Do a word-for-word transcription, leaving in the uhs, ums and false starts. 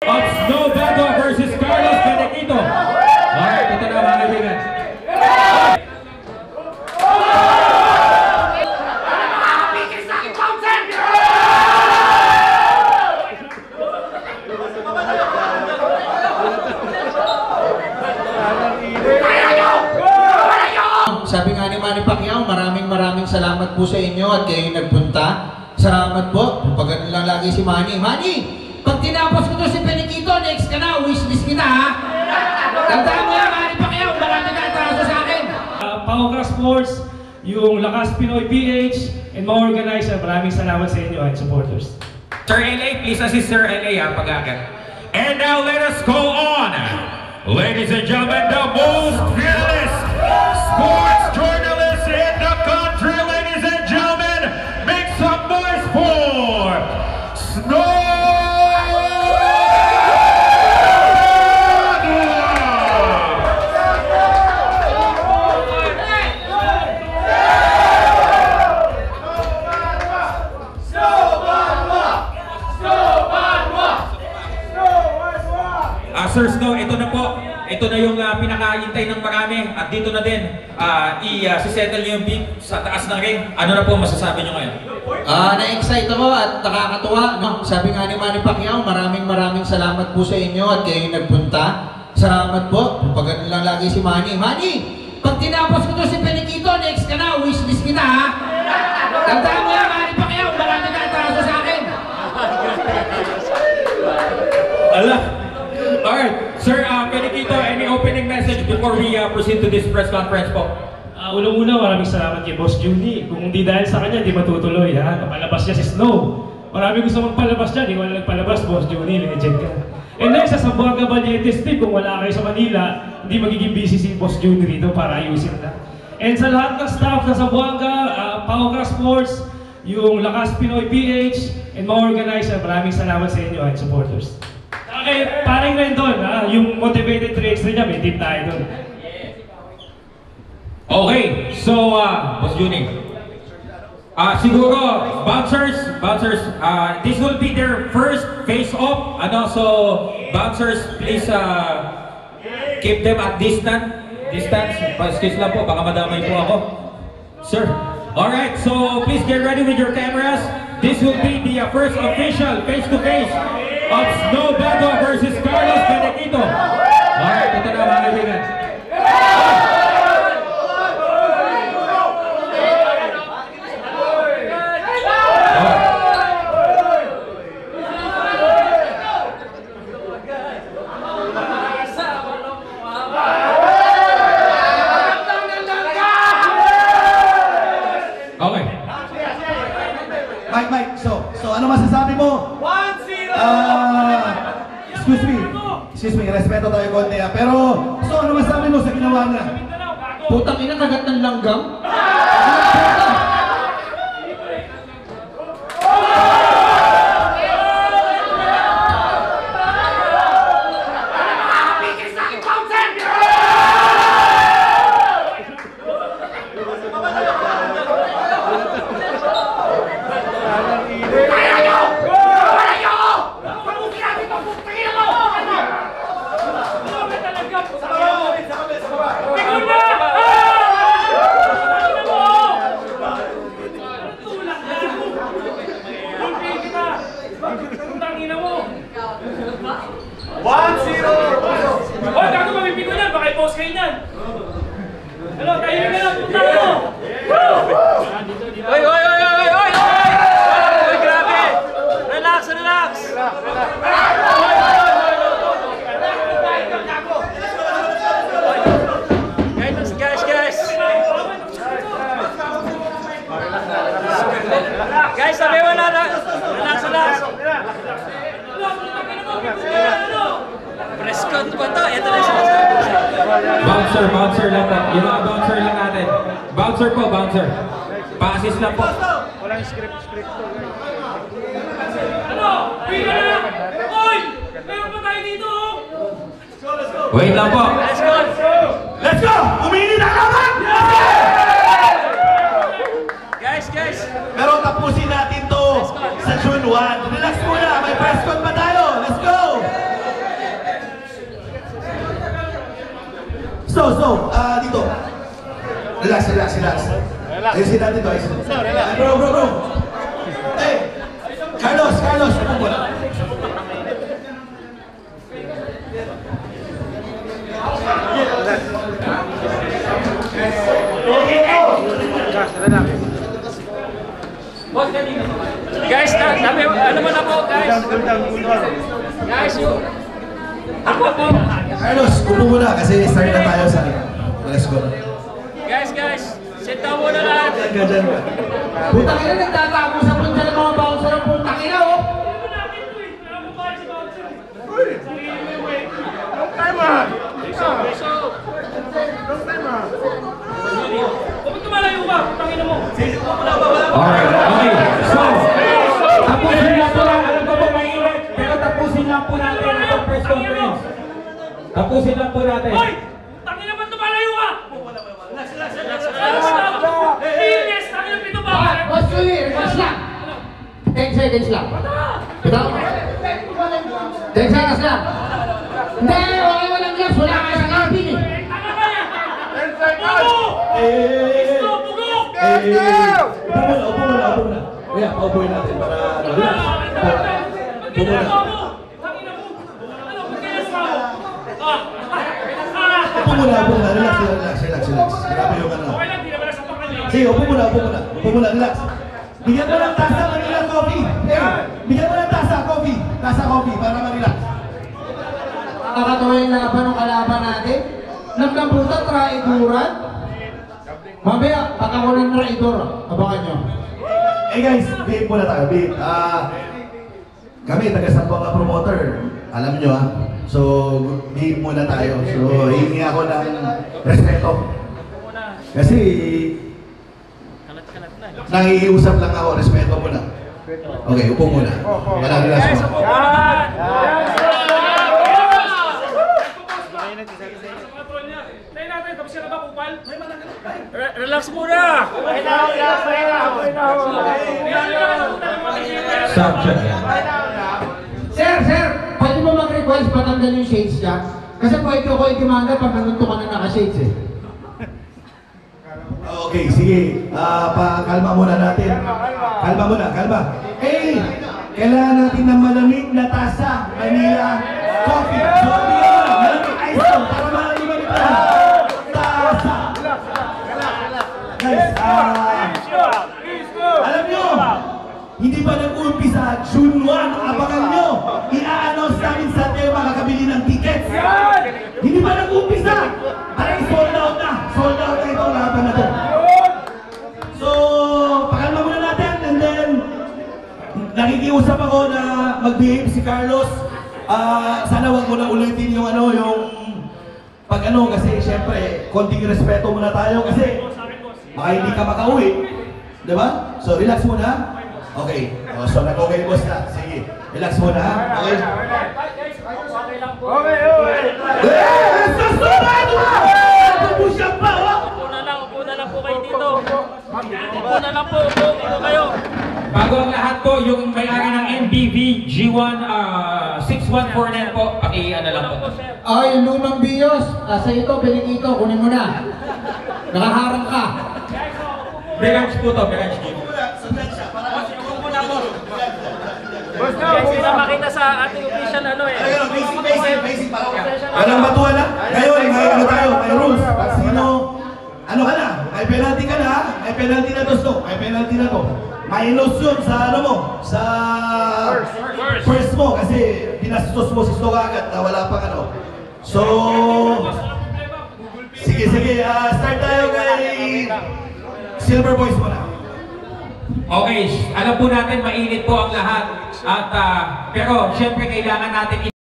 of Snow Bando versus Carlos Benedito. Alright, ito na mga kaibigan. Sabi nga ni Manny Pacquiao, maraming maraming salamat po sa inyo at kayo nagpunta. Salamat po. Pag ganun lang lagi si Manny. Manny, pag tinapos ko to si Benedito, next ka na, wishlist kita ha. Tandaan mo yan, Manny Pacquiao, marami ka atraso sa akin. Uh, Pauka Sports, yung Lakas Pinoy P H, and mga organizer, maraming salamat sa inyo at supporters. Sir L A, please assist Sir L A ha, pag-agat. And now let us go on. Ladies and gentlemen, the most fearless sports journalists in the country, ladies and gentlemen, make some noise for Snow Uh, Sir Snow, ito na po. Ito na yung uh, pinakahintay ng marami. At dito na din, uh, i-settle uh, niyo yung beat sa taas ng ring. Ano na po masasabi niyo ngayon? Ah, uh, na-excite ako at nakakatuwa. No? Sabi nga ni Manny Pacquiao, maraming maraming salamat po sa inyo at kayo nagpunta. Salamat po. Pag ganun lang lagi si Manny. Manny, pag tinapos ko to si Benedito, next ka na, wishlist kita ha. Tandaan mo yan, Manny Pacquiao, marami ka atraso sa akin. Ala. Alright, Sir uh, Benedito, any opening message before we uh, proceed to this press conference po? Uh, Unang-una, maraming salamat kay Boss Junie. Kung hindi dahil sa kanya, di matutuloy ha. Napalabas niya si Snow. Marami gusto magpalabas niya, di wala nagpalabas, Boss Junie, legend ka. And next, sa Sambuanga Valientes Team, kung wala kayo sa Manila, hindi magiging busy si Boss Junie dito para ayusin na. And sa lahat ng staff na Sambuanga, uh, Pauka Sports, yung Lakas Pinoy P H, and mga organizer, maraming salamat sa inyo at supporters. Okay, parang Rendon, ha? Yung motivated three extra niya, may tip tayo doon. Okay, so, uh, Boss Junie, uh, siguro, bouncers, bouncers, uh, this will be their first face-off. Ano, so, bouncers, please, uh, keep them at distance. Distance, excuse lang po, baka madamay po ako. Sir, alright, so, please get ready with your cameras. This will be the uh, first official face-to-face of Snow Bando versus Carlos Benedito. Alright, ito na mga kaibigan. Okay. Mike, Mike, so, so ano masasabi mo? one zero! Ah, excuse me, excuse me, respeto tayo konti ah. Pero, so ano masasabi mo sa ginawa niya? Putang ina, kagat ng langgam. one zero! Hoy, gago mamipin ko yan, baka i-post kayo yan! Hello, tayo na lang, punta mo! Hoy, hoy, hoy, hoy, hoy, hoy! Hoy, grabe! Relax, relax! Guys, guys, guys! Guys, sabi wala na! Relax, relax! Press con ko to, ito na siya. Bouncer, bouncer lang po. Yung mga bouncer lang natin. Bouncer po, bouncer. Pa-assist lang po. Walang script, script to. Ano? Pila na! Oy! Meron pa tayo dito! Let's go, let's go! Wait lang po. Let's go! Let's go! Uminit ang laban! Guys, guys! Pero tapusin natin to sa June one. Relax muna, may press con pa tayo. Let's go! so, so, ah, dito. Relax, relax, relax. Ayusin natin to, ayusin. Ay, bro, bro, bro. Hey, Carlos, Carlos, upo muna. Guys, na- sabi, ano mo na po, guys? Guys, yung... Ako po. Carlos, upo muna kasi start na tayo sa let's go. Guys, guys, sit down muna lahat. Diyan ka, diyan ka. Putang ina, nagtatago sa punta ng mga bouncer ng putang ina, oh! Huwag tumalayo ka, putangin mo. Alright, okay. So, tapusin lang po lang. Alam ko po mainit, pero tapusin lang po natin ang press conference. Tapusin lang po natin. Hoy! Tangin naman tumalayo ka! Relax, relax, relax. Linis, tangin ang pito ba? Boss Julie, relax lang. ten seconds lang. Ito? ten seconds lang. Hindi, wala walang gloves. Wala ka sa cabin eh. Tanga ka yan! Eh, eh, Isto, bugok! eh, eh, eh. Upo muna, upo muna, upo muna. Kaya, paupuin natin para relax. Upo muna. Upo muna, upo muna. Relax, relax, relax, relax. Grabe yung ano. Sige, upo muna, upo muna. Upo muna, relax. Bigyan mo ng tasa, Manila coffee. Eh, bigyan mo ng tasa, coffee. Tasa coffee para ma-relax. Nakakatawa yung laban ng kalaban natin. Naglambutan, traiduran. Mamaya, pakakulan ng traidor. Abangan nyo. Eh guys, behave muna tayo, behave. Ah, kami, taga-Sambuanga promoter. Alam nyo ah. So, behave muna tayo. So, hihingi ako ng respeto. Kasi, nakikiusap lang ako, respeto muna. Okay, upo muna. Wala relasyon. Relax muna! Subject yan. Sir, sir, pwede mo mag-request patanggal yung shades niya? Kasi pwede ko i-demanda pag nanunto ka na naka-shades eh. Okay, sige. Ah, pakalma muna natin. Kalma muna, kalma. Eh, kailangan natin ng malamig na tasa, Manila coffee. So, bigyan mo, malamig ice cream para malamig mo nito. Tasa. Guys, ah, alam nyo, hindi pa nag-uumpisa, June first, abangan nyo. I-a-announce namin sa tema kakabili ng tickets. Hindi pa nag-uumpisa. Aray, sold out na. Sold out na itong laban na to. So, pakalma muna natin and then nakikiusap ako na mag-behave si Carlos. Ah, sana wag mo na ulitin yung ano, yung pag ano, kasi syempre, konting respeto muna tayo kasi baka hindi ka makauwi. Diba? So, relax muna. Okay. Oh, so, nag-okay boss na. Sige. Relax muna. Okay? Okay, okay. Eh! Sasurat mo! Pupusya pa, oh! Upo na lang, upo na lang po kayo dito. Upo na lang po, upo, upo kayo. Bago ang lahat po, yung may-ari ng M B V G one uh, six one four nine po, paki-ano lang po. Ah, yung lumang bios. Ah, sa ito, biling ito, kunin mo na. Nakaharang ka. Berange po to, Berange po. Kasi na makita sa ating official ano eh. Basic, basic, basic. Walang batuan na. Ngayon, may ano tayo, may rules. Pag sino, ano ka na, may penalty ka na, may penalty na to, stop. May penalty na to. Minus yun sa ano mo, sa first mo, kasi pinastos mo si Stoke agad na wala pang ano. So, sige, sige, uh, start tayo kay Silver Boys muna. Okay, alam po natin mainit po ang lahat. At, ah, pero syempre kailangan natin